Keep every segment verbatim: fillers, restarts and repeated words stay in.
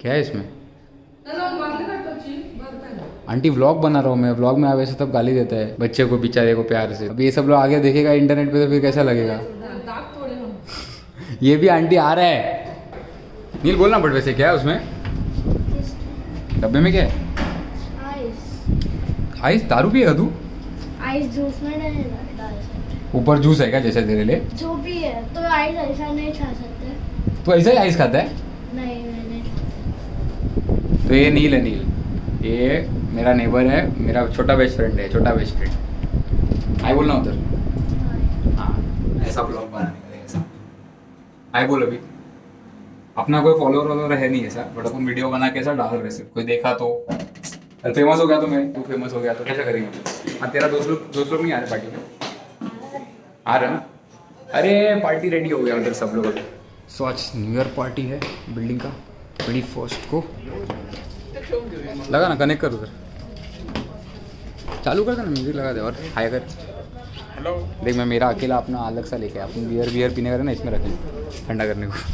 क्या है इसमें? आंटी व्लॉग बना रहा हूँ मैं, व्लॉग में आप ऐसे तब गाली देता है बच्चे को, बेचारे को प्यार से। अभी ये सब लोग आगे देखेगा इंटरनेट पे तो फिर कैसा लगेगा? ये भी आंटी आ रहा है। नील बोलना बट वैसे क्या है उसमें डब्बे में? क्या है? आइस। आइस दारू पिएगा तू? आइस जूस में नहीं डाल। ऊपर जूस है क्या जैसे तेरे लिए? जो भी है तो आइस ऐसा नहीं खा सकते। तो ऐसा ही आइस खाता है? नहीं मैं नहीं खाता। तो ये नील है, नील ये मेरा नेबर है, मेरा छोटा बेस्ट फ्रेंड है, छोटा बेस्ट फ्रेंड। हाय बोलना उधर। हाँ ऐसा ब्लॉग बनाने का ऐसा। हाय बोल। अभी अपना कोई फॉलोअर वॉलोअर है नहीं ऐसा, बट अपन वीडियो बना के ऐसा डाल रहे हैं, कोई देखा तो फेमस हो गया तो मैं, तू फेमस हो गया तो कैसा करेंगे? हाँ तेरा दोस्त लोग दोस्त लोग नहीं आ रहे पार्टी में? आ रहे ना? अरे पार्टी रेडी हो गया उधर सब लोग। सो आज न्यू ईयर पार्टी है बिल्डिंग का ट्वेंटी फर्स्ट को। लगा ना, कनेक्ट कर उधर, चालू कर देना, म्यूजिक लगा दे और हाय कर। हेलो देख मैं मेरा अकेला अपना अलग सा लेके अपन बियर बियर पीने का ना इसमें रखें ठंडा करने को।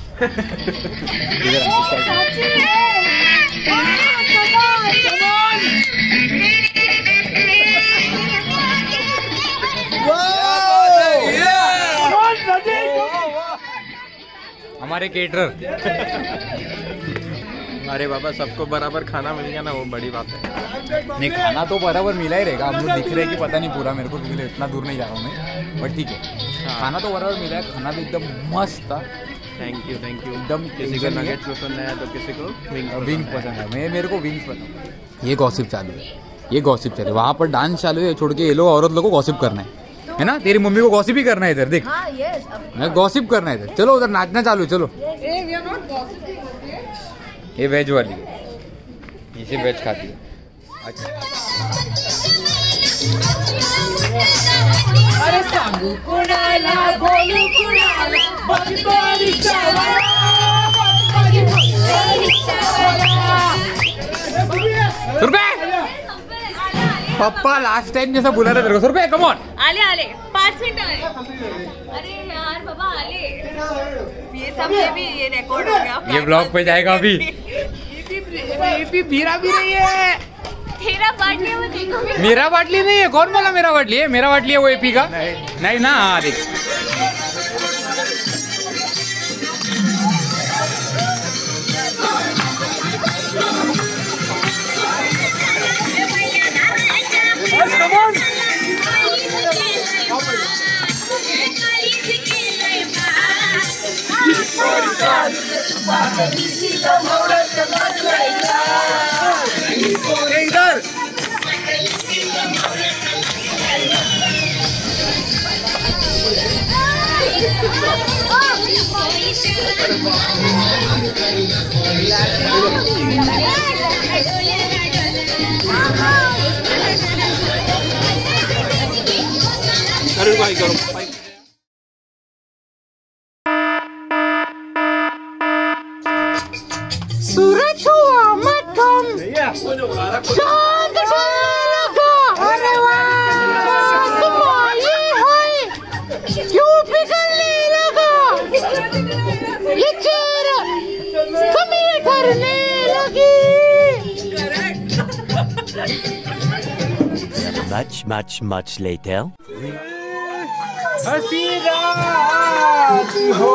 हमारे केटरर। अरे बाबा सबको बराबर खाना मिल गया ना, वो बड़ी बात है। नहीं खाना तो बराबर मिला ही रहेगा, हम लोग दिख रहे हैं कि पता नहीं पूरा मेरे को, क्योंकि इतना दूर नहीं जा रहा हूँ मैं, बट ठीक है खाना तो बराबर मिला है। खाना भी एकदम मस्त था। Thank you thank you. एकदम किसी को नगेट्स पसंद है तो किसी को विंग्स पसंद है। मैं मेरे को विंग्स पसंद है। ये गॉसिप चालू है, ये गॉसिप चल रही है। वहाँ पर डांस चालू है, छोड़ के ये लोग औरत लोग को गॉसिप करना है है ना? तेरी मम्मी को गॉसिप ही करना है इधर देख। मैं गॉसिप करना है इधर। चलो उधर नाचना चालू, चलो। ये वेज वाली है, इसे वेज खाती है। अच्छा अरे सांगू कुणाला बोलू कुणाला बड़ी बड़ी रुपए पप्पा लास्ट टाइम जैसा बुला रहे तेरे को। रुपए कम ऑन। आले आले पाँच मिनट आए। अरे यार बाबा आले, ये सब ये भी ये रिकॉर्ड हो गया, ये ब्लॉग पे जाएगा अभी। ये भी पीरा भी नहीं है। तेरा बाटली वो देखो। मेरा बाटली नहीं है। कौन बोला मेरा बाटली है? मेरा बाटली है वो एपी का। नहीं, नहीं ना। हाँ देख इधर करो भाई करो भाई। सूरज हुआ मध्यम चांद लगा। अरे वाह क्यों पिघलने लगा ये चेहरा, कमी करने लगी। Much, much, much later. हसी रात हो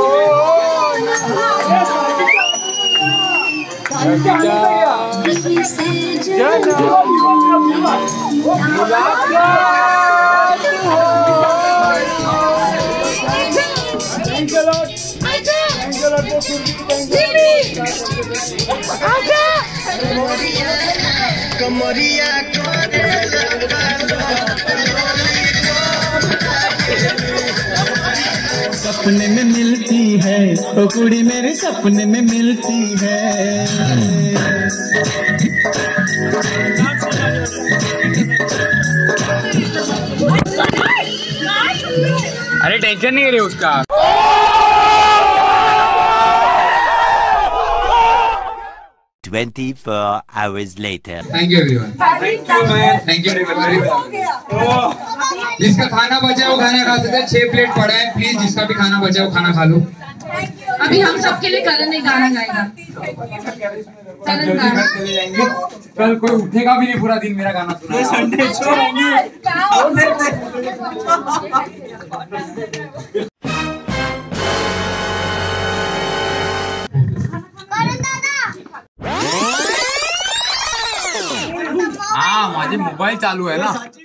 कमरिया सपने में मिलती है ओ कुड़ी मेरे सपने में मिलती है। अरे टेंशन नहीं ले उसका। twenty-four hours later. Thank you everyone. Thank you man. Thank you very much. जिसका खाना बचा है वो खाना खा सकता है। छह प्लेट पड़ा है, प्लीज जिसका भी खाना बचा है वो खाना खा लो। अभी हम सबके लिए करण एक गाना गाएगा। करण गाना कल कोई उठेगा भी नहीं पूरा दिन मेरा गाना सुना। संडे शो हाँ माझे मोबाईल चालू आहे ना।